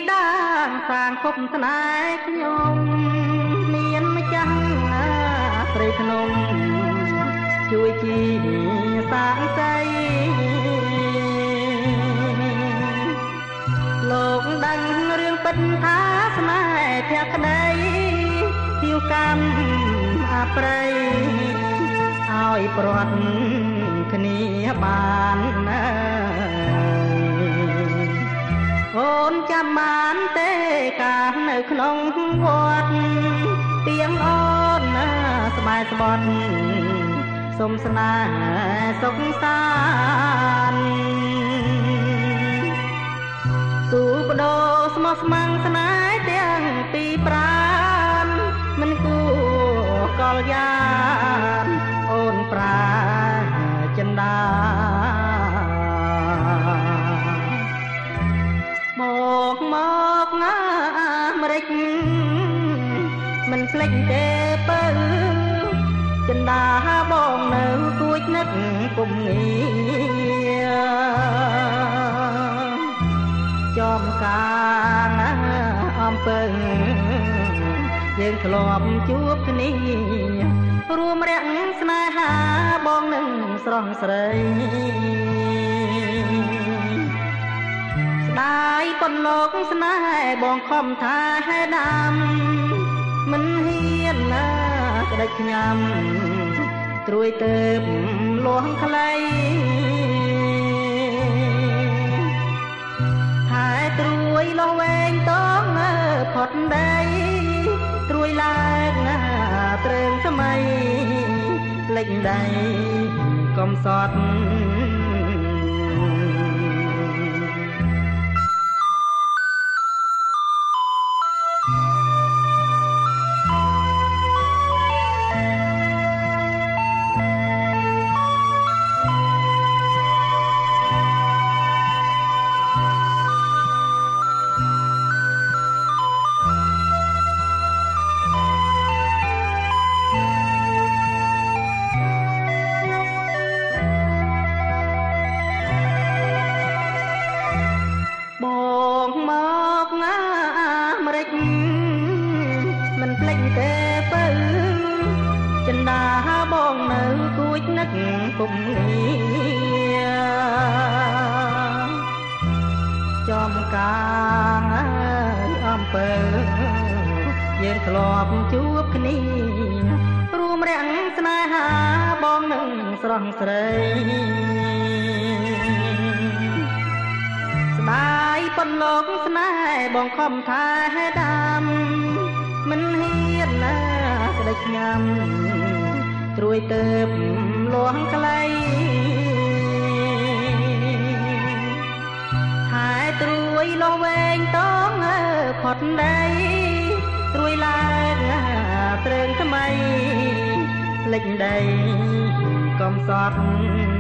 ដាងសាងគប់ស្នេហ៍ខ្ញុំមានម្ចាស់ព្រៃភ្នំជួយជីសាងសីលោកដឹងរឿងពិតថាស្នេហ៍ភក្តីភៀវកម្មអប្រៃឲ្យព្រាត់គ្នាបានណាអូនចាំបានទេកាលនៅក្នុងវត្តទៀងអូនណាស្បែកស្បត់សុំស្នេហ៍សុខសាន្តទូបដោស្មោះស្ម័គ្រស្នេហ៍ទាំងពីរប្រានមិនគួរកលយានអូនប្រាចិន្តាមកណាអាមេរិកមិនភ្លេចទេបើចិន្តាបងនៅគួចនឹកគុំងារចំការណាអំពើយើងធ្លាប់ជួបគ្នារួមរាក់ស្នេហាបងនឹងស្រស់ស្រីស្ដាយប៉ុនលោកស្នេហ៍បងខំថាហេដាំមិនហ៊ានណាក្តិចញ៉ាំត្រួយទៅលួងខ្លីហើយត្រួយលោះវែងតងផុតដីត្រួយឡើងណាត្រឹងថ្មីភ្លេចដីកំសត់មិនភ្លេចទេបើចិន្តាបងនៅគួចនឹកពុំងារចំការអំពើយើងធ្លាប់ជួបគ្នារួមរាំងស្នេហាបងនឹងស្រស់ស្រីស្ដាយប៉ុនលោកស្នេហ៍បងខំថាហេដាំមិនហ៊ានណាក្តិចញ៉ាំត្រួយទៅលួងខ្លីហើយត្រួយលោះវែងតងផុតដីត្រួយឡើងត្រឹងថ្មីភ្លេចដីកំសត់